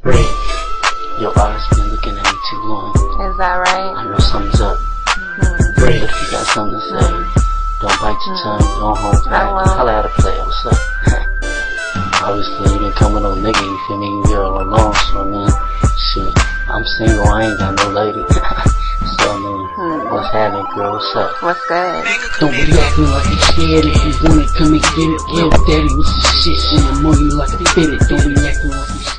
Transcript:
Your eyes been looking at me too long. Is that right? I know something's up. But if you got something to say, don't bite your tongue, don't hold back. Holla at a player, what's up? Obviously, you didn't come with no nigga, you feel me? You be all alone, so I mean, shit, I'm single, I ain't got no lady. So I mean, what's happening, girl? What's up? What's good? Don't be acting like you scared. If you want it, come and get it. Daddy, what's the shit? And the more you like to fit it. Don't be acting like you scared.